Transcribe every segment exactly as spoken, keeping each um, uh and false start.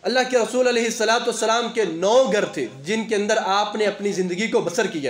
اللہ کے رسول علیہ الصلاۃ والسلام کے نو گھر تھے جن کے اندر آپ نے اپنی زندگی کو بسر کیا،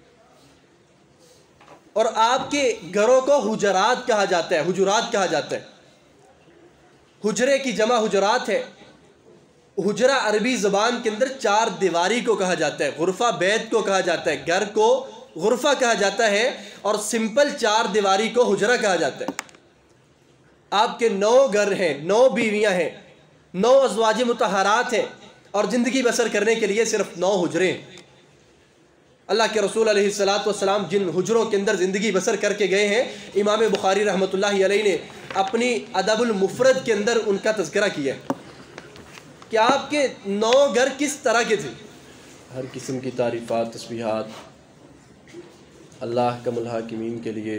اور آپ کے گھروں کو حجرات کہا جاتا ہے، حجرات کہا جاتا ہے۔ حجرے کی جمع حجرات ہے۔ حجرہ عربی زبان کے اندر چار دیواری کو کہا جاتا ہے، غرفہ بیت کو کہا جاتا ہے، گھر کو غرفہ کہا جاتا ہے، اور سمپل چار دیواری کو حجرہ کہا جاتا ہے۔ آپ کے نو گھر ہیں، نو بیویاں ہیں، نو ازواج مطہرات ہیں، اور زندگی بسر کرنے کے لیے صرف نو حجرے ہیں۔ اللہ کے رسول علیہ الصلاۃ والسلام جن حجروں کے اندر زندگی بسر کر کے گئے ہیں، امام بخاری رحمۃ اللہ علیہ نے اپنی ادب المفرد کے اندر ان کا تذکرہ کیا ہے کہ آپ کے نو گھر کس طرح کے تھے۔ ہر قسم کی تعریفات، تسبیحات اللہ کم الحاکمین کے لیے،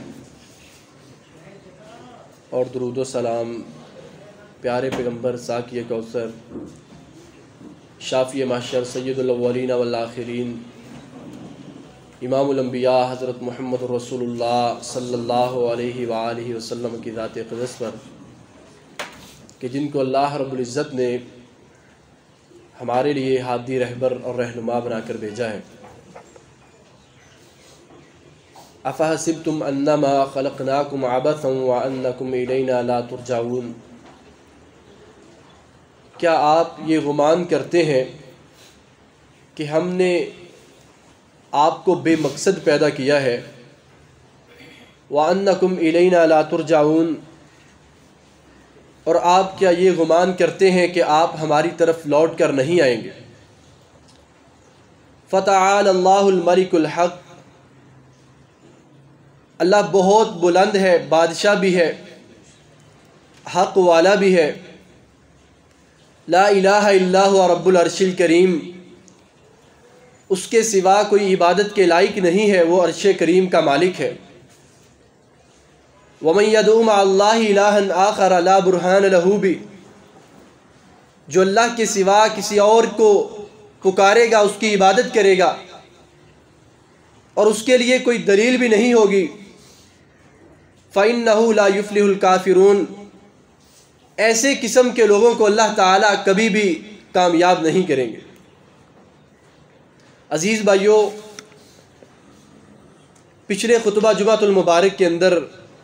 اور درود و سلام پیارے پیغمبر ساقی کوثر، شافی محشر، سید الاولین والآخرین، امام الانبیاء حضرت محمد رسول اللہ صلی اللہ علیہ وآلہ وسلم کی ذات اقدس پر، کہ جن کو اللہ رب العزت نے ہمارے لیے ہادی رہبر اور رہنما بنا کر بھیجا ہے۔ افحسبتم انما خلقناکم عبثا وانکم الینا لا ترجعون، کیا آپ یہ گمان کرتے ہیں کہ ہم نے آپ کو بے مقصد پیدا کیا ہے؟ وَأَنَّكُمْ إِلَيْنَا لَا تُرْجَعُونَ، اور آپ کیا یہ گمان کرتے ہیں کہ آپ ہماری طرف لوٹ کر نہیں آئیں گے؟ فَتَعَالَ اللَّهُ الْمَلِكُ الْحَقُّ، اللہ بہت بلند ہے، بادشاہ بھی ہے، حق والا بھی ہے۔ لا الہ الا هو رب العرش الکریم، اس کے سوا کوئی عبادت کے لائق نہیں ہے، وہ عرش کریم کا مالک ہے۔ وَمَن يَدْعُ مَعَ اللَّهِ إِلَٰهًا آخَرَ لَا بُرْهَانَ لَهُ بِهِ، جو اللہ کے سوا کسی اور کو پکارے گا، اس کی عبادت کرے گا، اور اس کے لیے کوئی دلیل بھی نہیں ہوگی، فَإِنَّهُ لَا يُفْلِحُ الْكَافِرُونَ، ایسے قسم کے لوگوں کو اللہ تعالیٰ کبھی بھی کامیاب نہیں کریں گے۔ عزیز بھائیو، پچھلے خطبہ جمعۃ المبارک کے اندر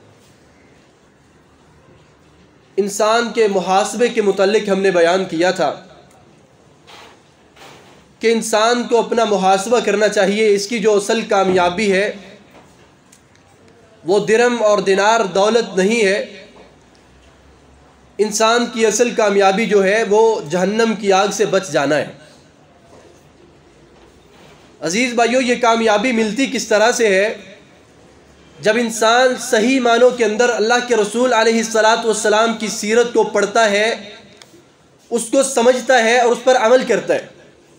انسان کے محاسبے کے متعلق ہم نے بیان کیا تھا کہ انسان کو اپنا محاسبہ کرنا چاہیے۔ اس کی جو اصل کامیابی ہے وہ درم اور دینار دولت نہیں ہے، انسان کی اصل کامیابی جو ہے وہ جہنم کی آگ سے بچ جانا ہے۔ عزیز بھائیو، یہ کامیابی ملتی کس طرح سے ہے؟ جب انسان صحیح معنوں کے اندر اللہ کے رسول علیہ الصلاۃ والسلام کی سیرت کو پڑھتا ہے، اس کو سمجھتا ہے اور اس پر عمل کرتا ہے۔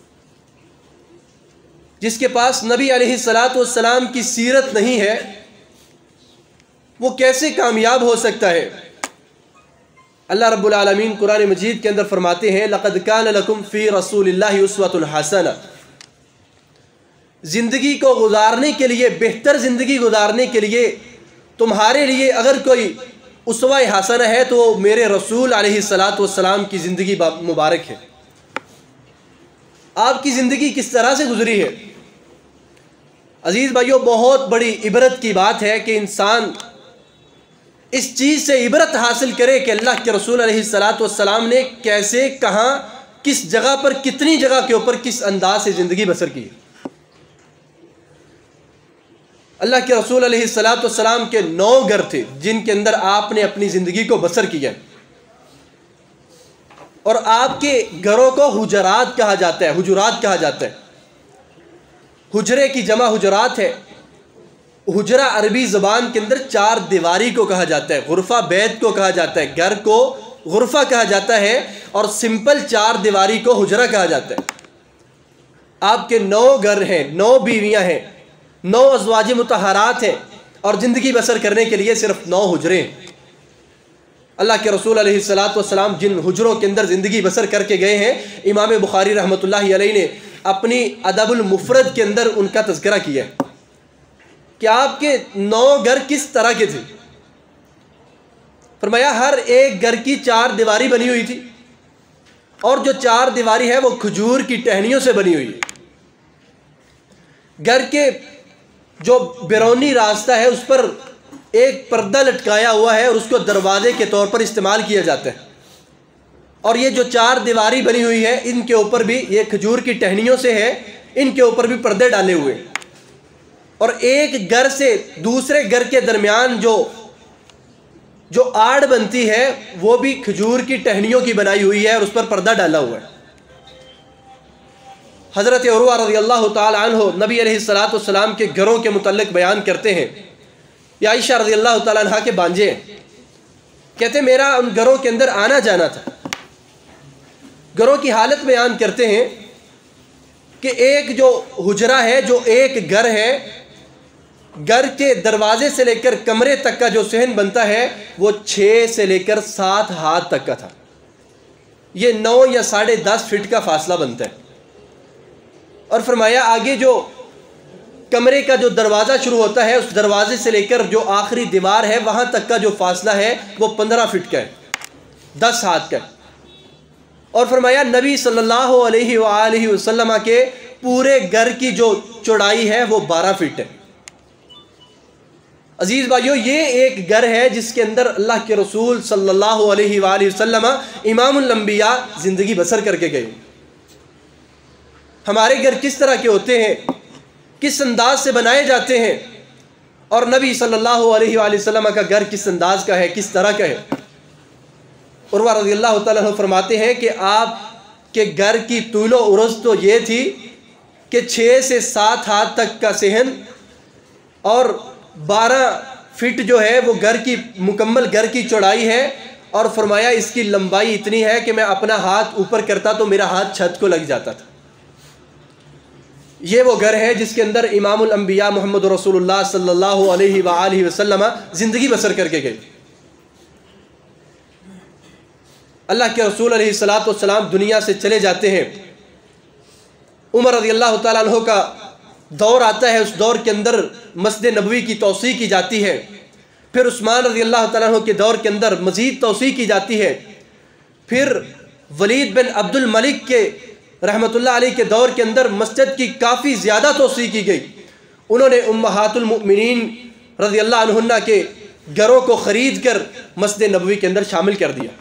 جس کے پاس نبی علیہ الصلاۃ والسلام کی سیرت نہیں ہے، وہ کیسے کامیاب ہو سکتا ہے؟ اللہ رب العالمین قرآن مجید کے اندر فرماتے ہیں، لَقَدْ كَانَ لَكُمْ فِي رَسُولِ اللَّهِ أُسْوَةٌ حَسَنَةٌ، زندگی کو گزارنے کے لیے، بہتر زندگی گزارنے کے لیے تمہارے لیے اگر کوئی اسوہ حسنہ ہے تو وہ میرے رسول علیہ الصلاۃ والسلام کی زندگی مبارک ہے۔ آپ کی زندگی کس طرح سے گزری ہے؟ عزیز بھائیو، بہت بڑی عبرت کی بات ہے کہ انسان اس چیز سے عبرت حاصل کرے کہ اللہ کے رسول علیہ الصلاۃ والسلام نے کیسے، کہاں، کس جگہ پر، کتنی جگہ کے اوپر کس انداز سے زندگی بسر کی۔ اللہ کے رسول علیہ الصلاۃ والسلام کے نو گھر تھے جن کے اندر آپ نے اپنی زندگی کو بسر کیا، اور آپ کے گھروں کو حجرات کہا جاتا ہے، حجرات کہا جاتا ہے۔ حجرے کی جمع حجرات ہے۔ حجرہ عربی زبان کے اندر چار دیواری کو کہا جاتا ہے، غرفہ بیت کو کہا جاتا ہے، گھر کو غرفہ کہا جاتا ہے، اور سمپل چار دیواری کو حجرہ کہا جاتا ہے۔ آپ کے نو گھر ہیں، نو بیویاں ہیں، نو ازواج مطہرات ہیں، اور زندگی بسر کرنے کے لیے صرف نو حجرے ہیں۔ اللہ کے رسول علیہ الصلاۃ والسلام جن حجروں کے اندر زندگی بسر کر کے گئے ہیں، امام بخاری رحمۃ اللہ علیہ نے اپنی ادب المفرد کے اندر ان کا تذکرہ کیا ہے کہ آپ کے نو گھر کس طرح کے تھے۔ فرمایا ہر ایک گھر کی چار دیواری بنی ہوئی تھی، اور جو چار دیواری ہے وہ کھجور کی ٹہنیوں سے بنی ہوئی ہے۔ گھر کے جو بیرونی راستہ ہے اس پر ایک پردہ لٹکایا ہوا ہے اور اس کو دروازے کے طور پر استعمال کیا جاتا ہے، اور یہ جو چار دیواری بنی ہوئی ہے ان کے اوپر بھی یہ کھجور کی ٹہنیوں سے ہے، ان کے اوپر بھی پردے ڈالے ہوئے، اور ایک گھر سے دوسرے گھر کے درمیان جو جو آڑ بنتی ہے وہ بھی کھجور کی ٹہنیوں کی بنائی ہوئی ہے اور اس پر پردہ ڈالا ہوا ہے۔ حضرت عروہ رضی اللہ تعالی عنہ نبی علیہ الصلوۃ والسلام کے گھروں کے متعلق بیان کرتے ہیں، یہ عائشہ رضی اللہ تعالی عنہ کے بانجے ہیں، کہتے ہیں میرا ان گھروں کے اندر آنا جانا تھا۔ گھروں کی حالت بیان کرتے ہیں کہ ایک جو حجرہ ہے، جو ایک گھر ہے، گھر کے دروازے سے لے کر کمرے تک کا جو صحن بنتا ہے وہ چھ سے لے کر سات ہاتھ تک کا تھا، یہ نو یا ساڑھے دس فٹ کا فاصلہ بنتا ہے، اور فرمایا آگے جو کمرے کا جو دروازہ شروع ہوتا ہے اس دروازے سے لے کر جو آخری دیوار ہے وہاں تک کا جو فاصلہ ہے وہ پندرہ فٹ کا ہے، دس ہاتھ کا ہے، اور فرمایا نبی صلی اللہ علیہ وآلہ وسلم کے پورے گھر کی جو چوڑائی ہے وہ بارہ فٹ ہے۔ عزیز بھائیو، یہ ایک گھر ہے جس کے اندر اللہ کے رسول صلی اللہ علیہ وآلہ وسلم امام الانبیاء زندگی بسر کر کے گئے۔ ہمارے گھر کس طرح کے ہوتے ہیں، کس انداز سے بنائے جاتے ہیں، اور نبی صلی اللہ علیہ وآلہ وسلم کا گھر کس انداز کا ہے، کس طرح کا ہے۔ عروہ رضی اللہ تعالیٰ عنہ فرماتے ہیں کہ آپ کے گھر کی طول و عرض تو یہ تھی کہ چھ سے سات ہاتھ تک کا صحن اور بارہ فٹ جو ہے وہ گھر کی مکمل گھر کی چوڑائی ہے، اور فرمایا اس کی لمبائی اتنی ہے کہ میں اپنا ہاتھ اوپر کرتا تو میرا ہاتھ چھت کو لگ جاتا تھا۔ یہ وہ گھر ہے جس کے اندر امام الانبیاء محمد رسول اللہ صلی اللہ علیہ وآلہ وسلم زندگی بسر کر کے گئے۔ اللہ کے رسول علیہ الصلوۃ والسلام دنیا سے چلے جاتے ہیں، عمر رضی اللہ تعالیٰ عنہ کا دور آتا ہے، اس دور کے اندر مسجد نبوی کی توسیع کی جاتی ہے، پھر عثمان رضی اللہ تعالیٰ عنہ کے دور کے اندر مزید توسیع کی جاتی ہے، پھر ولید بن عبد الملک کے رحمۃ اللہ علیہ کے دور کے اندر مسجد کی کافی زیادہ توسیع کی گئی، انہوں نے امہات المؤمنین رضی اللہ عنہن کے گھروں کو خرید کر مسجد نبوی کے اندر شامل کر دیا۔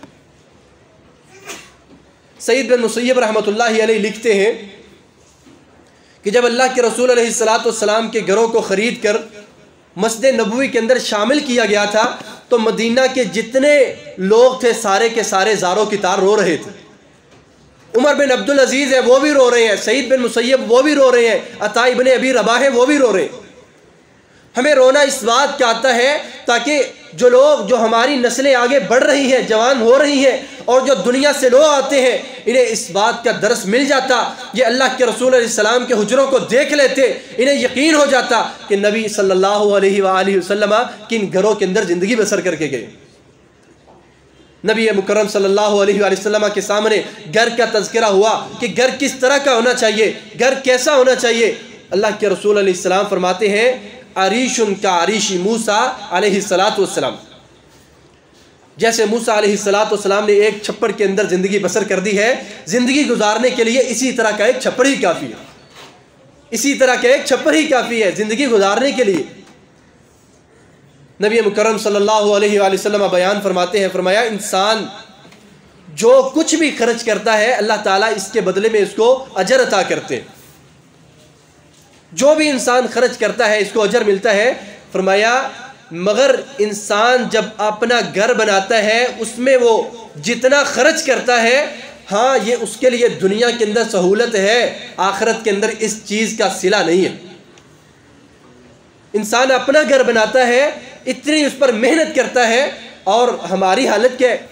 سعید بن مسیب رحمۃ اللہ علیہ لکھتے ہیں کہ جب اللہ کے رسول علیہ الصلوۃ والسلام کے گھروں کو خرید کر مسجد نبوی کے اندر شامل کیا گیا تھا تو مدینہ کے جتنے لوگ تھے سارے کے سارے زاروں کی طرح رو رہے تھے۔ عمر بن عبد العزیز ہے وہ بھی رو رہے ہیں، سعید بن مسیب وہ بھی رو رہے ہیں، عطا ابن ابی رباح ہے وہ بھی رو رہے ہیں۔ ہمیں رونا اس بات کا آتا ہے تاکہ جو لوگ جو ہماری نسلیں آگے بڑھ رہی ہیں، جوان ہو رہی ہیں، اور جو دنیا سے لوگ آتے ہیں انہیں اس بات کا درس مل جاتا، یہ اللہ کے رسول علیہ السلام کے حجروں کو دیکھ لیتے، انہیں یقین ہو جاتا کہ نبی صلی اللہ علیہ وآلہ وسلم کن گھروں کے اندر زندگی بسر کر کے گئے۔ نبی مکرم صلی اللہ علیہ وآلہ وسلم کے سامنے گھر کا تذکرہ ہوا کہ گھر کس طرح کا ہونا چاہیے، گھر کیسا ہونا چاہیے۔ اللہ کے رسول علیہ السلام فرماتے ہیں عریشن کا عریشی موسیٰ علیہ الصلوۃ والسلام، جیسے موسیٰ علیہ الصلوۃ والسلام نے ایک چھپڑ کے اندر زندگی بسر کر دی ہے، زندگی گزارنے کے لیے اسی طرح کا ایک چھپڑ ہی کافی ہے، اسی طرح کا ایک چھپڑ ہی کافی ہے زندگی گزارنے کے لیے۔ نبی مکرم صلی اللہ علیہ وآلہ وسلم بیان فرماتے ہیں، فرمایا انسان جو کچھ بھی خرچ کرتا ہے اللہ تعالیٰ اس کے بدلے میں اس کو اجر عطا کرتے ہیں، جو بھی انسان خرچ کرتا ہے اس کو اجر ملتا ہے۔ فرمایا مگر انسان جب اپنا گھر بناتا ہے اس میں وہ جتنا خرچ کرتا ہے، ہاں یہ اس کے لیے دنیا کے اندر سہولت ہے، آخرت کے اندر اس چیز کا صلہ نہیں ہے۔ انسان اپنا گھر بناتا ہے، اتنی اس پر محنت کرتا ہے، اور ہماری حالت کیا ہے؟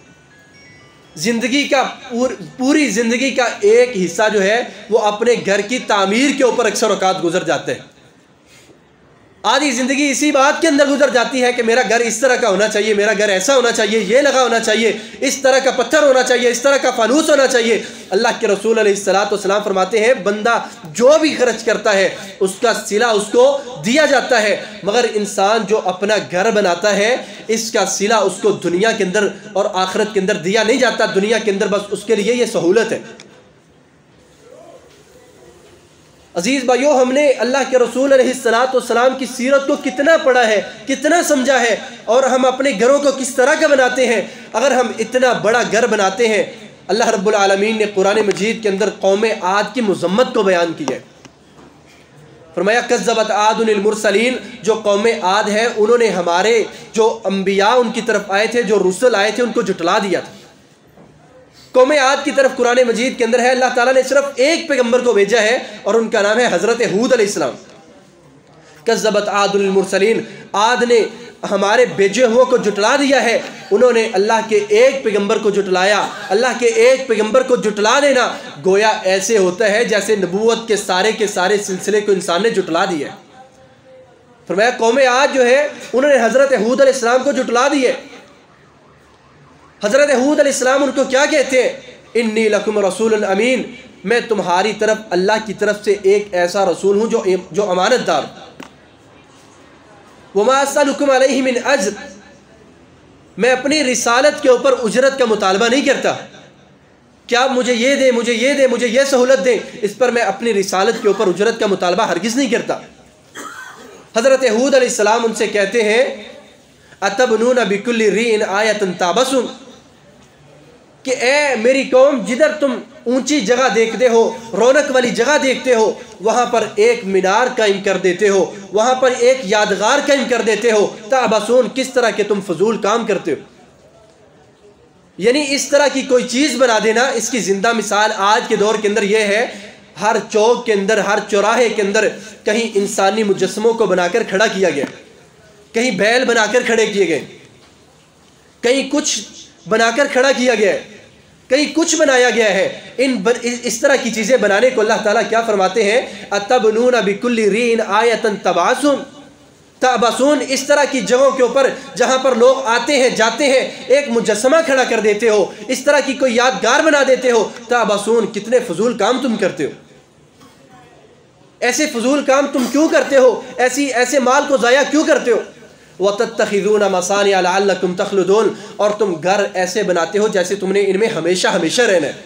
زندگی کا پوری زندگی کا ایک حصہ جو ہے وہ اپنے گھر کی تعمیر کے اوپر اکثر اوقات گزر جاتے ہیں۔ آدھی زندگی اسی بات کے اندر گزر جاتی ہے کہ میرا گھر اس طرح کا ہونا چاہیے، میرا گھر ایسا ہونا چاہیے، یہ لگا ہونا چاہیے، اس طرح کا پتھر ہونا چاہیے، اس طرح کا فانوس ہونا چاہیے۔ اللہ کے رسول علیہ الصلوۃ والسلام فرماتے ہیں بندہ جو بھی خرچ کرتا ہے اس کا صلہ اس کو دیا جاتا ہے، مگر انسان جو اپنا گھر بناتا ہے اس کا صلہ اس کو دنیا کے اندر اور آخرت کے اندر دیا نہیں جاتا، دنیا کے اندر بس اس کے لیے یہ سہولت ہے۔ عزیز بھائیو، ہم نے اللہ کے رسول علیہ الصلوۃ والسلام کی سیرت کو کتنا پڑھا ہے، کتنا سمجھا ہے، اور ہم اپنے گھروں کو کس طرح کا بناتے ہیں۔ اگر ہم اتنا بڑا گھر بناتے ہیں، اللہ رب العالمین نے قرآن مجید کے اندر قوم عاد کی مذمت کو بیان کی ہے۔ فرمایا کذبت عاد المرسلین، جو قوم عاد ہے انہوں نے ہمارے جو انبیاء ان کی طرف آئے تھے، جو رسل آئے تھے، ان کو جھٹلا دیا تھا۔ قوم عاد کی طرف قرآن مجید کے اندر ہے اللہ تعالیٰ نے صرف ایک پیغمبر کو بھیجا ہے اور ان کا نام ہے حضرت ہود علیہ السلام۔ کذبت عاد المرسلین، عاد نے ہمارے بھیجے ہوئے کو جھٹلا دیا ہے، انہوں نے اللہ کے ایک پیغمبر کو جھٹلایا۔ اللہ کے ایک پیغمبر کو جھٹلا دینا گویا ایسے ہوتا ہے جیسے نبوت کے سارے کے سارے سلسلے کو انسان نے جھٹلا دیا ہے۔ فرمایا قوم عاد جو ہے انہوں نے حضرت ہود علیہ السلام کو جھٹلا دیے۔ حضرت ہود علیہ السلام ان کو کیا کہتے ہیں؟ انی لکم رسول امین، میں تمہاری طرف اللہ کی طرف سے ایک ایسا رسول ہوں جو جو امانت دار۔ وما اسألکم علیہ من اجر، میں اپنی رسالت کے اوپر اجرت کا مطالبہ نہیں کرتا کہ آپ مجھے یہ دیں، مجھے یہ دیں، مجھے یہ سہولت دیں، اس پر میں اپنی رسالت کے اوپر اجرت کا مطالبہ ہرگز نہیں کرتا۔ حضرت ہود علیہ السلام ان سے کہتے ہیں اتبنون بکل ریء آیۃ تعبثون، کہ اے میری قوم، جدھر تم اونچی جگہ دیکھتے ہو، رونق والی جگہ دیکھتے ہو، وہاں پر ایک مینار قائم کر دیتے ہو، وہاں پر ایک یادگار قائم کر دیتے ہو۔ تعبثون، کس طرح کے تم فضول کام کرتے ہو، یعنی اس طرح کی کوئی چیز بنا دینا۔ اس کی زندہ مثال آج کے دور کے اندر یہ ہے، ہر چوک کے اندر، ہر چوراہے کے اندر کہیں انسانی مجسموں کو بنا کر کھڑا کیا گیا، کہیں بیل بنا کر کھڑے کیے گئے، کہیں کچھ بنا کر کھڑا کیا گیا ہے، کہیں کچھ بنایا گیا ہے۔ ان اس طرح کی چیزیں بنانے کو اللہ تعالیٰ کیا فرماتے ہیں؟ اتبنون بکل ریء آیۃ تعبثون، تعبثون، اس طرح کی جگہوں کے اوپر جہاں پر لوگ آتے ہیں جاتے ہیں ایک مجسمہ کھڑا کر دیتے ہو، اس طرح کی کوئی یادگار بنا دیتے ہو۔ تعبثون، کتنے فضول کام تم کرتے ہو، ایسے فضول کام تم کیوں کرتے ہو، ایسی ایسے مال کو ضائع کیوں کرتے ہو؟ وَتَتَّخِذُونَ مَصَانِعَ لَعَلَّكُمْ تَخْلُدُونَ، اور تم گھر ایسے بناتے ہو جیسے تم نے ان میں ہمیشہ ہمیشہ رہنا ہے،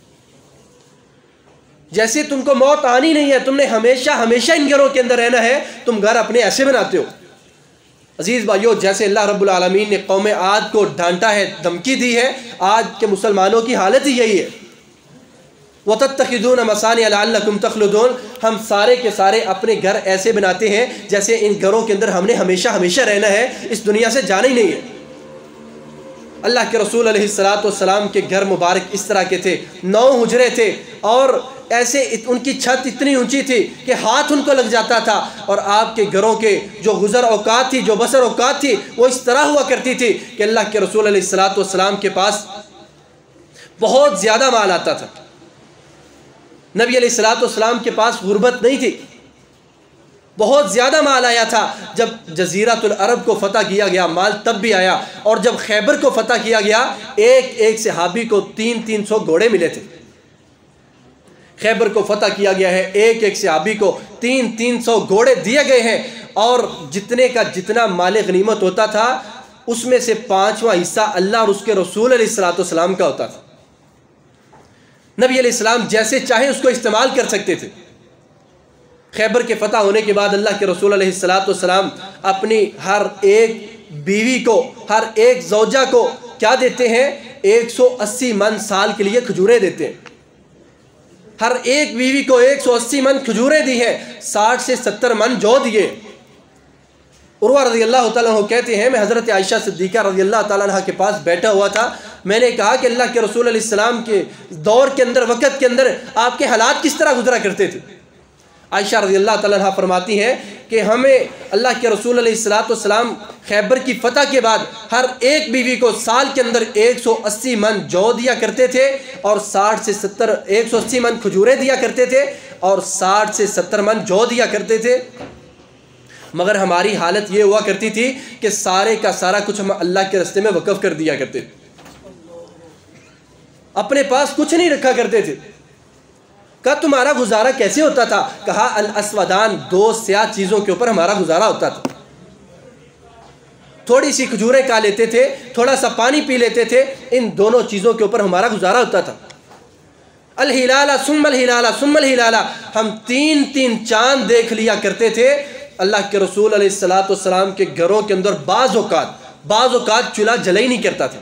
جیسے تم کو موت آنی نہیں ہے، تم نے ہمیشہ ہمیشہ ان گھروں کے اندر رہنا ہے، تم گھر اپنے ایسے بناتے ہو۔ عزیز بھائیو، جیسے اللہ رب العالمین نے قوم عاد کو ڈانٹا ہے، دھمکی دی ہے، آج کے مسلمانوں کی حالت ہی یہی ہے۔ وَتَتَّخِذُونَ مَصَانِعَ لَعَلَّكُمْ تَخْلُدُونَ، ہم سارے کے سارے اپنے گھر ایسے بناتے ہیں جیسے ان گھروں کے اندر ہم نے ہمیشہ ہمیشہ رہنا ہے، اس دنیا سے جانا ہی نہیں ہے۔ اللہ کے رسول علیہ الصلوۃ والسلام کے گھر مبارک اس طرح کے تھے، نو حجرے تھے، اور ایسے ان کی چھت اتنی اونچی تھی کہ ہاتھ ان کو لگ جاتا تھا، اور آپ کے گھروں کے جو گزر اوقات تھی، جو بسر اوقات تھی، وہ اس طرح ہوا کرتی تھی کہ اللہ کے رسول علیہ الصلوۃ والسلام کے پاس بہت زیادہ مال آتا تھا۔ نبی علیہ الصلوۃ والسلام کے پاس غربت نہیں تھی، بہت زیادہ مال آیا تھا۔ جب جزیرۃ العرب کو فتح کیا گیا مال تب بھی آیا، اور جب خیبر کو فتح کیا گیا ایک ایک صحابی کو تین تین سو گھوڑے ملے تھے۔ خیبر کو فتح کیا گیا ہے، ایک ایک صحابی کو تین تین سو گھوڑے دیے گئے ہیں، اور جتنے کا جتنا مال غنیمت ہوتا تھا اس میں سے پانچواں حصہ اللہ اور اس کے رسول علیہ الصلوۃ والسلام کا ہوتا تھا۔ نبی علیہ السلام جیسے چاہیں اس کو استعمال کر سکتے تھے۔ خیبر کے فتح ہونے کے بعد اللہ کے رسول علیہ الصلوۃ والسلام اپنی ہر ایک بیوی کو، ہر ایک زوجہ کو کیا دیتے ہیں؟ ایک سو اسی من سال کے لیے کھجوریں دیتے ہیں۔ ہر ایک بیوی کو ایک سو اسی من کھجوریں دی ہیں، ساٹھ سے ستر من جو دیے۔ عروہ رضی اللہ تعالیٰ عنہ کہتے ہیں میں حضرت عائشہ صدیقہ رضی اللہ تعالیٰ عنہ کے پاس بیٹھا ہوا تھا، میں نے کہا کہ اللہ کے رسول علیہ السلام کے دور کے اندر، وقت کے اندر آپ کے حالات کس طرح گزرا کرتے تھے؟ عائشہ رضی اللہ تعالیٰ عنہ فرماتی ہیں کہ ہمیں اللہ کے رسول علیہ الصلوۃ والسلام خیبر کی فتح کے بعد ہر ایک بیوی کو سال کے اندر ایک سو اسی من جو دیا کرتے تھے، اور ساٹھ سے ستر ایک سو اسی من کھجوریں دیا کرتے تھے، اور ساٹھ سے ستر من جو دیا کرتے تھے۔ مگر ہماری حالت یہ ہوا کرتی تھی کہ سارے کا سارا کچھ ہم اللہ کے راستے میں وقف کر دیا کرتے تھے، اپنے پاس کچھ نہیں رکھا کرتے تھے۔ کہا تمہارا گزارا کیسے ہوتا تھا؟ کہا الاسودان، دو سیاہ چیزوں کے اوپر ہمارا گزارا ہوتا تھا۔ تھوڑی سی کھجوریں کھا لیتے تھے، تھوڑا سا پانی پی لیتے تھے، ان دونوں چیزوں کے اوپر ہمارا گزارا ہوتا تھا۔ الہلالہ ثم الہلالہ ثم الہلالہ، ہم تین تین چاند دیکھ لیا کرتے تھے۔ اللہ کے رسول علیہ الصلوۃ والسلام کے گھروں کے اندر بعض اوقات بعض اوقات چولہا جلا ہی نہیں کرتا تھا۔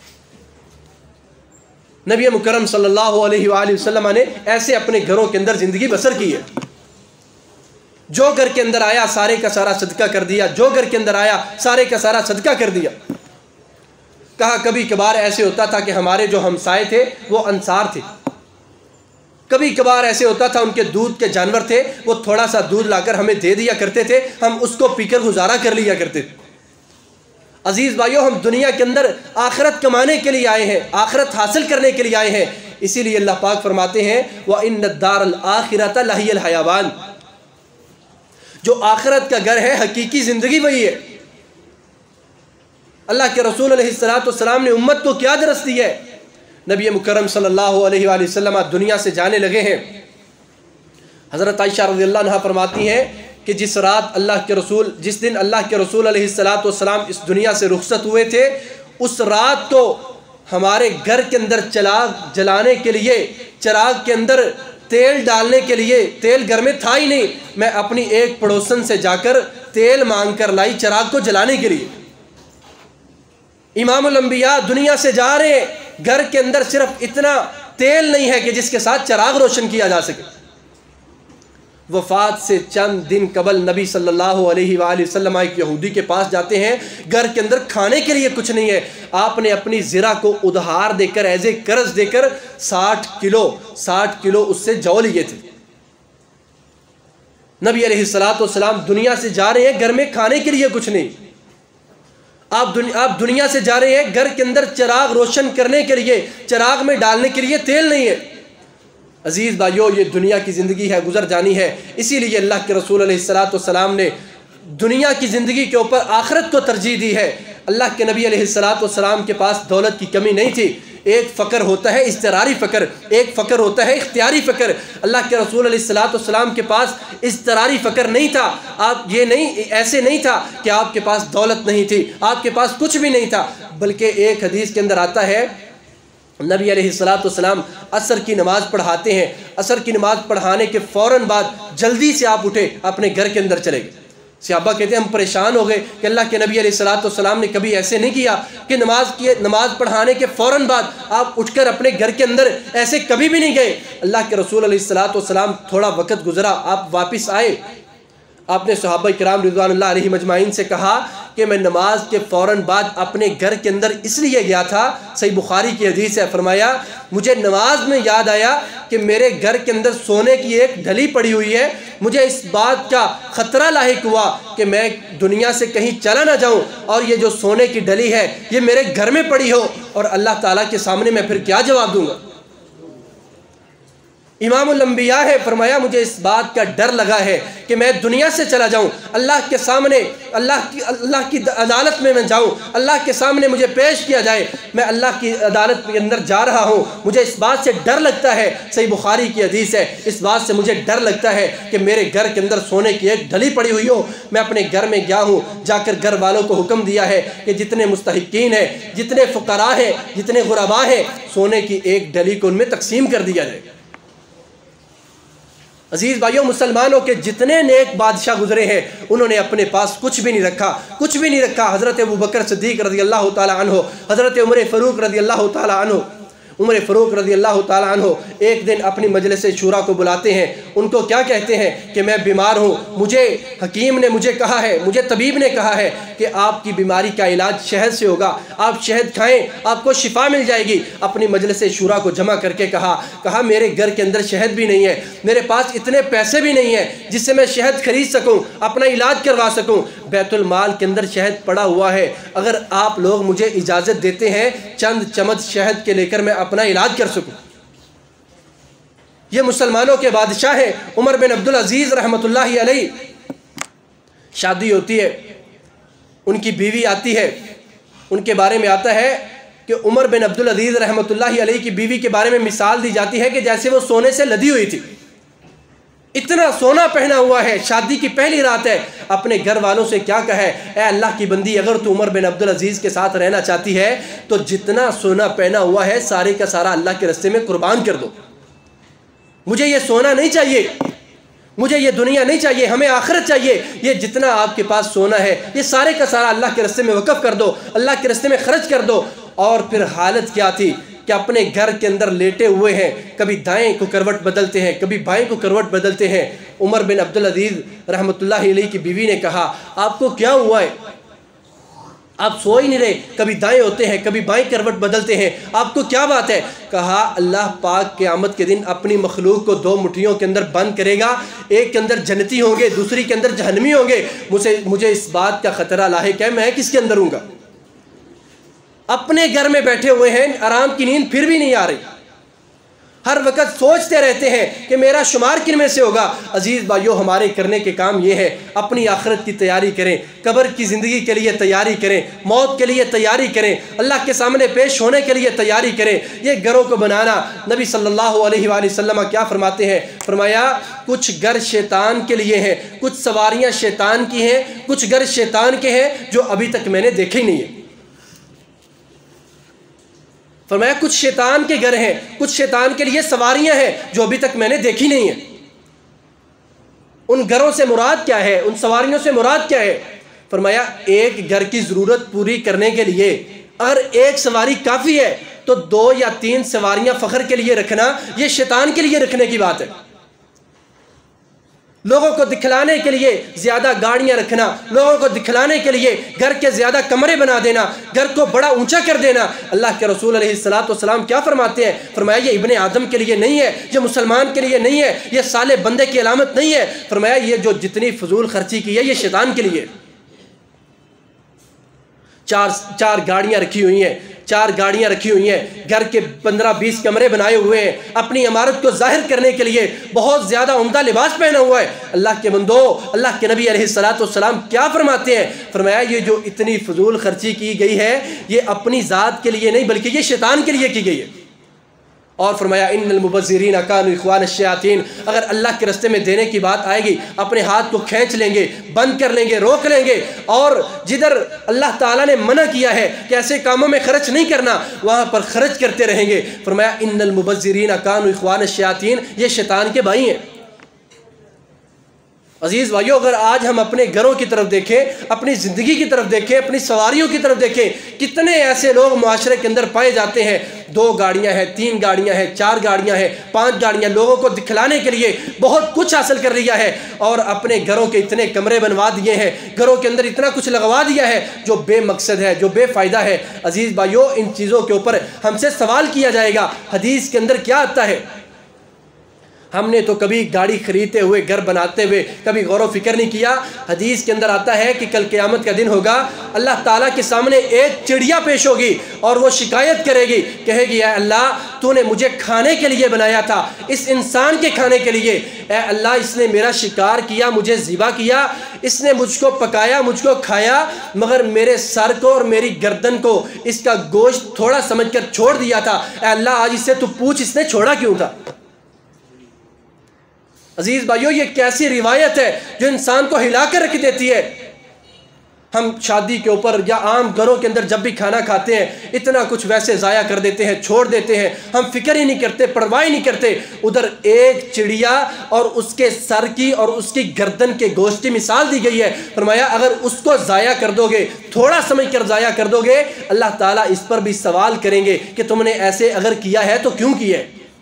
نبی مکرم صلی اللہ علیہ وآلہ وسلم نے ایسے اپنے گھروں کے اندر زندگی بسر کی ہے۔ جو گھر کے اندر آیا سارے کا سارا صدقہ کر دیا، جو گھر کے اندر آیا سارے کا سارا صدقہ کر دیا۔ کہا کبھی کبھار ایسے ہوتا تھا کہ ہمارے جو ہمسائے تھے وہ انصار تھے، کبھی کبھار ایسے ہوتا تھا ان کے دودھ کے جانور تھے، وہ تھوڑا سا دودھ لا کر ہمیں دے دیا کرتے تھے، ہم اس کو پی کر گزارا کر لیا کرتے تھے۔ عزیز بھائیو، ہم دنیا کے اندر آخرت کمانے کے لیے آئے ہیں، آخرت حاصل کرنے کے لیے آئے ہیں، اسی لیے اللہ پاک فرماتے ہیں وَإِنَّ الدَّارَ الْآخِرَةَ لَهِيَ الْحَيَوَانُ، جو آخرت کا گھر ہے حقیقی زندگی وہی ہے۔ اللہ کے رسول علیہ الصلوۃ والسلام نے امت کو کیا درس دی ہے؟ نبی مکرم صلی اللہ علیہ وآلہ وسلم دنیا سے جانے لگے ہیں۔ حضرت عائشہ رضی اللہ عنہا فرماتی ہیں کہ جس رات اللہ کے رسول جس دن اللہ کے رسول علیہ الصلوۃ والسلام اس دنیا سے رخصت ہوئے تھے، اس رات کو ہمارے گھر کے اندر چراغ جلانے کے لیے، چراغ کے اندر تیل ڈالنے کے لیے تیل گھر میں تھا ہی نہیں۔ میں اپنی ایک پڑوسن سے جا کر تیل مانگ کر لائی چراغ کو جلانے کے لیے۔ امام الانبیاء دنیا سے جا رہے ہیں، گھر کے اندر صرف اتنا تیل نہیں ہے کہ جس کے ساتھ چراغ روشن کیا جا سکے۔ وفات سے چند دن قبل نبی صلی اللہ علیہ وآلہ وسلم ایک یہودی کے پاس جاتے ہیں، گھر کے اندر کھانے کے لیے کچھ نہیں ہے، آپ نے اپنی زرہ کو ادھار دے کر ایز اے قرض دے کر ساٹھ کلو ساٹھ کلو اس سے جو لیے تھے۔ نبی علیہ الصلوۃ والسلام دنیا سے جا رہے ہیں، گھر میں کھانے کے لیے کچھ نہیں، آپ دنیا آپ دنیا سے جا رہے ہیں، گھر کے اندر چراغ روشن کرنے کے لیے، چراغ میں ڈالنے کے لیے تیل نہیں ہے۔ عزیز بھائیو، یہ دنیا کی زندگی ہے، گزر جانی ہے، اسی لیے اللہ کے رسول علیہ الصلوۃ والسلام نے دنیا کی زندگی کے اوپر آخرت کو ترجیح دی ہے۔ اللہ کے نبی علیہ الصلوۃ والسلام کے پاس دولت کی کمی نہیں تھی۔ ایک فقر ہوتا ہے اضطراری فقر، ایک فقر ہوتا ہے اختیاری فقر۔ اللہ کے رسول علیہ الصلوۃ والسلام کے پاس اضطراری فقر نہیں تھا۔ آپ یہ نہیں ایسے نہیں تھا کہ آپ کے پاس دولت نہیں تھی، آپ کے پاس کچھ بھی نہیں تھا، بلکہ ایک حدیث کے اندر آتا ہے نبی علیہ الصلوۃ والسلام عصر کی نماز پڑھاتے ہیں، عصر کی نماز پڑھانے کے فوراً بعد جلدی سے آپ اٹھے اپنے گھر کے اندر چلے گئے۔ صحابہ کہتے ہیں ہم پریشان ہو گئے کہ اللہ کے نبی علیہ الصلوۃ والسلام نے کبھی ایسے نہیں کیا کہ نماز کی نماز پڑھانے کے فوراً بعد آپ اٹھ کر اپنے گھر کے اندر ایسے کبھی بھی نہیں گئے۔ اللہ کے رسول علیہ الصلوۃ والسلام تھوڑا وقت گزرا، آپ واپس آئے، آپ نے صحابہ کرام رضوان اللہ علیہ مجمعین سے کہا کہ میں نماز کے فوراً بعد اپنے گھر کے اندر اس لیے گیا تھا، صحیح بخاری کی حدیث ہے، فرمایا مجھے نماز میں یاد آیا کہ میرے گھر کے اندر سونے کی ایک ڈھلی پڑی ہوئی ہے، مجھے اس بات کا خطرہ لاحق ہوا کہ میں دنیا سے کہیں چلا نہ جاؤں اور یہ جو سونے کی ڈھلی ہے یہ میرے گھر میں پڑی ہو اور اللہ تعالیٰ کے سامنے میں پھر کیا جواب دوں گا۔ امام الانبیاء ہے، فرمایا مجھے اس بات کا ڈر لگا ہے کہ میں دنیا سے چلا جاؤں، اللہ کے سامنے اللہ کی اللہ کی عدالت میں میں جاؤں، اللہ کے سامنے مجھے پیش کیا جائے، میں اللہ کی عدالت کے اندر جا رہا ہوں، مجھے اس بات سے ڈر لگتا ہے، صحیح بخاری کی حدیث ہے، اس بات سے مجھے ڈر لگتا ہے کہ میرے گھر کے اندر سونے کی ایک ڈھلی پڑی ہوئی ہو۔ میں اپنے گھر میں گیا ہوں، جا کر گھر والوں کو حکم دیا ہے کہ جتنے مستحقین ہیں، جتنے فقراء ہیں، جتنے غرباء ہیں، سونے کی ایک ڈھلی کو ان میں تقسیم کر دیا جائے۔ عزیز بھائیوں، مسلمانوں کے جتنے نیک بادشاہ گزرے ہیں انہوں نے اپنے پاس کچھ بھی نہیں رکھا، کچھ بھی نہیں رکھا۔ حضرت ابوبکر صدیق رضی اللہ تعالیٰ عنہ، حضرت عمر فاروق رضی اللہ تعالیٰ عنہ عمر فاروق رضی اللہ تعالیٰ عنہ ایک دن اپنی مجلس شورا کو بلاتے ہیں، ان کو کیا کہتے ہیں کہ میں بیمار ہوں، مجھے حکیم نے مجھے کہا ہے، مجھے طبیب نے کہا ہے کہ آپ کی بیماری کا علاج شہد سے ہوگا، آپ شہد کھائیں آپ کو شفا مل جائے گی۔ اپنی مجلس شورا کو جمع کر کے کہا کہا میرے گھر کے اندر شہد بھی نہیں ہے، میرے پاس اتنے پیسے بھی نہیں ہیں جس سے میں شہد خرید سکوں، اپنا علاج کروا سکوں، بیت المال کے اندر شہد پڑا ہوا ہے، اگر آپ لوگ مجھے اجازت دیتے ہیں چند چمچ شہد کے لے کر میں اپنا علاج کر سکوں۔ یہ مسلمانوں کے بادشاہ ہیں عمر بن عبدالعزیز رحمت اللہ علیہ، شادی ہوتی ہے، ان کی بیوی آتی ہے، ان کے بارے میں آتا ہے کہ عمر بن عبدالعزیز رحمۃ اللہ علیہ کی بیوی کے بارے میں مثال دی جاتی ہے کہ جیسے وہ سونے سے لدی ہوئی تھی، اتنا سونا پہنا ہوا ہے، شادی کی پہلی رات ہے، اپنے گھر والوں سے کیا کہے، اے اللہ کی بندی اگر تو عمر بن عبدالعزیز کے ساتھ رہنا چاہتی ہے تو جتنا سونا پہنا ہوا ہے سارے کا سارا اللہ کے راستے میں قربان کر دو، مجھے یہ سونا نہیں چاہیے، مجھے یہ دنیا نہیں چاہیے، ہمیں آخرت چاہیے، یہ جتنا آپ کے پاس سونا ہے یہ سارے کا سارا اللہ کے راستے میں وقف کر دو، اللہ کے راستے میں خرچ کر دو۔ اور پھر حالت کیا تھی کہ اپنے گھر کے اندر لیٹے ہوئے ہیں، کبھی دائیں کو کروٹ بدلتے ہیں، کبھی بائیں کو کروٹ بدلتے ہیں۔ عمر بن عبدالعزیز رحمۃ اللہ علیہ کی بیوی نے کہا آپ کو کیا ہوا ہے، آپ سو ہی نہیں رہے، کبھی دائیں ہوتے ہیں کبھی بائیں کروٹ بدلتے ہیں، آپ کو کیا بات ہے؟ کہا اللہ پاک قیامت کے دن اپنی مخلوق کو دو مٹھیوں کے اندر بند کرے گا، ایک کے اندر جنتی ہوں گے دوسری کے اندر جہنمی ہوں گے، مجھے مجھے اس بات کا خطرہ لاحق ہے میں کس کے اندر ہوں گا؟ اپنے گھر میں بیٹھے ہوئے ہیں، آرام کی نیند پھر بھی نہیں آ رہی، ہر وقت سوچتے رہتے ہیں کہ میرا شمار کن میں سے ہوگا۔ عزیز بھائیو، ہمارے کرنے کے کام یہ ہے اپنی آخرت کی تیاری کریں، قبر کی زندگی کے لیے تیاری کریں، موت کے لیے تیاری کریں، اللہ کے سامنے پیش ہونے کے لیے تیاری کریں۔ یہ گھروں کو بنانا، نبی صلی اللہ علیہ وآلہ وسلم کیا فرماتے ہیں؟ فرمایا کچھ گھر شیطان کے لیے ہیں، کچھ سواریاں شیطان کی ہیں، کچھ گھر شیطان کے ہیں جو ابھی تک میں نے دیکھے ہی نہیں ہیں۔ فرمایا کچھ شیطان کے گھر ہیں، کچھ شیطان کے لیے سواریاں ہیں جو ابھی تک میں نے دیکھی نہیں ہیں۔ ان گھروں سے مراد کیا ہے، ان سواریوں سے مراد کیا ہے؟ فرمایا ایک گھر کی ضرورت پوری کرنے کے لیے اگر ایک سواری کافی ہے تو دو یا تین سواریاں فخر کے لیے رکھنا یہ شیطان کے لیے رکھنے کی بات ہے۔ لوگوں کو دکھلانے کے لیے زیادہ گاڑیاں رکھنا، لوگوں کو دکھلانے کے لیے گھر کے زیادہ کمرے بنا دینا، گھر کو بڑا اونچا کر دینا۔ اللہ کے رسول علیہ الصلوۃ والسلام کیا فرماتے ہیں؟ فرمایا یہ ابن آدم کے لیے نہیں ہے، یہ مسلمان کے لیے نہیں ہے، یہ صالح بندے کی علامت نہیں ہے۔ فرمایا یہ جو جتنی فضول خرچی کی ہے یہ شیطان کے لیے۔ چار چار گاڑیاں رکھی ہوئی ہیں، چار گاڑیاں رکھی ہوئی ہیں، گھر کے پندرہ بیس کمرے بنائے ہوئے ہیں، اپنی عمارت کو ظاہر کرنے کے لیے بہت زیادہ عمدہ لباس پہنا ہوا ہے۔ اللہ کے بندو، اللہ کے نبی علیہ الصلوۃ والسلام کیا فرماتے ہیں؟ فرمایا یہ جو اتنی فضول خرچی کی گئی ہے یہ اپنی ذات کے لیے نہیں بلکہ یہ شیطان کے لیے کی گئی ہے۔ اور فرمایا ان المبذرین کانوا اخوان الشیاطین، اگر اللہ کے راستے میں دینے کی بات آئے گی اپنے ہاتھ کو کھینچ لیں گے، بند کر لیں گے، روک لیں گے، اور جدھر اللہ تعالیٰ نے منع کیا ہے کہ ایسے کاموں میں خرچ نہیں کرنا وہاں پر خرچ کرتے رہیں گے۔ فرمایا ان المبذرین کانوا اخوان الشیاطین، یہ شیطان کے بھائی ہیں۔ عزیز بھائیو، اگر آج ہم اپنے گھروں کی طرف دیکھیں، اپنی زندگی کی طرف دیکھیں، اپنی سواریوں کی طرف دیکھیں، کتنے ایسے لوگ معاشرے کے اندر پائے جاتے ہیں، دو گاڑیاں ہیں، تین گاڑیاں ہیں، چار گاڑیاں ہیں، پانچ گاڑیاں، لوگوں کو دکھلانے کے لیے بہت کچھ حاصل کر لیا ہے اور اپنے گھروں کے اتنے کمرے بنوا دیے ہیں، گھروں کے اندر اتنا کچھ لگوا دیا ہے جو بے مقصد ہے، جو بے فائدہ ہے۔ عزیز بھائیو، ان چیزوں کے اوپر ہم سے سوال کیا جائے گا۔ حدیث کے اندر کیا آتا ہے؟ ہم نے تو کبھی گاڑی خریدتے ہوئے، گھر بناتے ہوئے کبھی غور و فکر نہیں کیا۔ حدیث کے اندر آتا ہے کہ کل قیامت کا دن ہوگا، اللہ تعالیٰ کے سامنے ایک چڑیا پیش ہوگی اور وہ شکایت کرے گی، کہے گی اے اللہ تو نے مجھے کھانے کے لیے بنایا تھا، اس انسان کے کھانے کے لیے، اے اللہ اس نے میرا شکار کیا، مجھے ذبح کیا، اس نے مجھ کو پکایا، مجھ کو کھایا، مگر میرے سر کو اور میری گردن کو اس کا گوشت تھوڑا سمجھ کر چھوڑ دیا تھا، اے اللہ آج اس سے تو پوچھ اس نے چھوڑا کیوں تھا؟ عزیز بھائیو، یہ کیسی روایت ہے جو انسان کو ہلا کر رکھ دیتی ہے۔ ہم شادی کے اوپر یا عام گھروں کے اندر جب بھی کھانا کھاتے ہیں اتنا کچھ ویسے ضائع کر دیتے ہیں، چھوڑ دیتے ہیں، ہم فکر ہی نہیں کرتے، پرواہ ہی نہیں کرتے۔ ادھر ایک چڑیا اور اس کے سر کی اور اس کی گردن کے گوشت کی مثال دی گئی ہے۔ فرمایا اگر اس کو ضائع کر دو گے، تھوڑا سمجھ کر ضائع کر دو گے، اللہ تعالیٰ اس پر بھی سوال کریں گے کہ تم نے ایسے اگر کیا ہے تو کیوں کیا ہے؟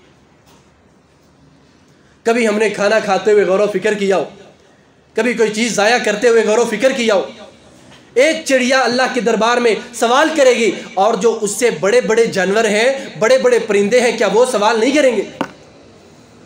کبھی ہم نے کھانا کھاتے ہوئے غور و فکر کیا ہو، کبھی کوئی چیز ضائع کرتے ہوئے غور و فکر کیا ہو؟ ایک چڑیا اللہ کے دربار میں سوال کرے گی اور جو اس سے بڑے بڑے جانور ہیں، بڑے بڑے پرندے ہیں، کیا وہ سوال نہیں کریں گے؟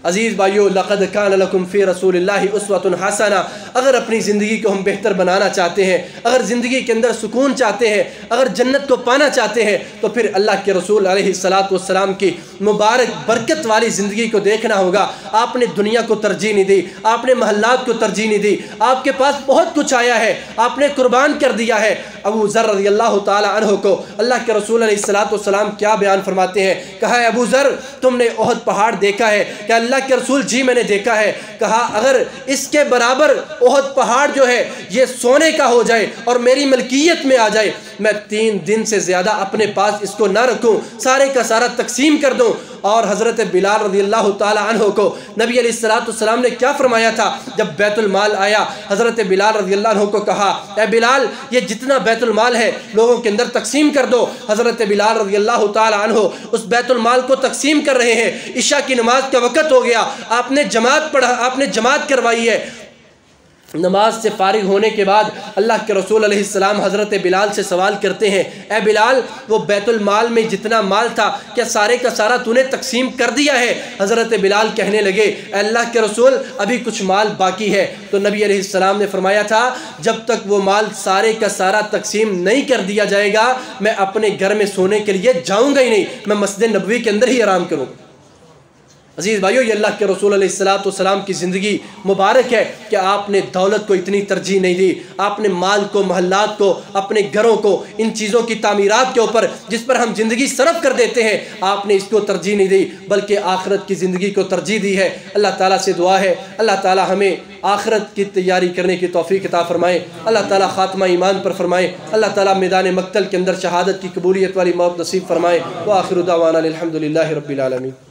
عزیز بھائیو، لقد کان لکم فی رسول اللہ اسوۃ حسنہ، اگر اپنی زندگی کو ہم بہتر بنانا چاہتے ہیں، اگر زندگی کے اندر سکون چاہتے ہیں، اگر جنت کو پانا چاہتے ہیں، تو پھر اللہ کے رسول علیہ الصلاۃ والسلام کی مبارک برکت والی زندگی کو دیکھنا ہوگا۔ آپ نے دنیا کو ترجیح نہیں دی، آپ نے محلات کو ترجیح نہیں دی، آپ کے پاس بہت کچھ آیا ہے، آپ نے قربان کر دیا ہے۔ ابو ذر رضی اللہ تعالی عنہ کو اللہ کے رسول علیہ الصلاۃ والسلام کیا بیان فرماتے ہیں؟ کہا ہے ابو ذر، تم نے احد پہاڑ دیکھا ہے؟ کہ اللہ کے رسول جی میں نے دیکھا ہے۔ کہا اگر اس کے برابر احد پہاڑ جو ہے یہ سونے کا ہو جائے اور میری ملکیت میں آ جائے، میں تین دن سے زیادہ اپنے پاس اس کو نہ رکھوں، سارے کا سارا تقسیم کر دوں۔ اور حضرت بلال رضی اللہ تعالی عنہ کو نبی علیہ الصلوۃ والسلام نے کیا فرمایا تھا؟ جب بیت المال آیا، حضرت بلال رضی اللہ عنہ کو کہا اے بلال، یہ جتنا بیت المال ہے لوگوں کے اندر تقسیم کر دو۔ حضرت بلال رضی اللہ تعالی عنہ اس بیت المال کو تقسیم کر رہے ہیں، عشاء کی نماز کا وقت ہو گیا، آپ نے جماعت پڑھا، آپ نے جماعت کروائی ہے۔ نماز سے فارغ ہونے کے بعد اللہ کے رسول علیہ السلام حضرت بلال سے سوال کرتے ہیں، اے بلال، وہ بیت المال میں جتنا مال تھا کیا سارے کا سارا تو نے تقسیم کر دیا ہے؟ حضرت بلال کہنے لگے، اے اللہ کے رسول، ابھی کچھ مال باقی ہے۔ تو نبی علیہ السلام نے فرمایا تھا، جب تک وہ مال سارے کا سارا تقسیم نہیں کر دیا جائے گا، میں اپنے گھر میں سونے کے لیے جاؤں گا ہی نہیں، میں مسجد نبوی کے اندر ہی آرام کروں گا۔ عزیز بھائیو، یہ اللہ کے رسول علیہ الصلوۃ والسلام کی زندگی مبارک ہے کہ آپ نے دولت کو اتنی ترجیح نہیں دی، آپ نے مال کو، محلات کو، اپنے گھروں کو، ان چیزوں کی تعمیرات کے اوپر جس پر ہم زندگی صرف کر دیتے ہیں، آپ نے اس کو ترجیح نہیں دی، بلکہ آخرت کی زندگی کو ترجیح دی ہے۔ اللہ تعالیٰ سے دعا ہے اللہ تعالیٰ ہمیں آخرت کی تیاری کرنے کی توفیق عطا فرمائے، اللہ تعالیٰ خاتمہ ایمان پر فرمائے، اللہ تعالیٰ میدان مقتل کے اندر شہادت کی قبولیت والی موت نصیب فرمائے۔ وآخر دعوانا الحمد للہ رب العالمین۔